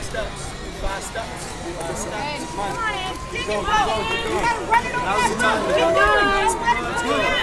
steps. 5 steps. 5 steps. Come on, Ed. Dig it, go. You gotta run it on that road. Keep doing it. Don't let it go.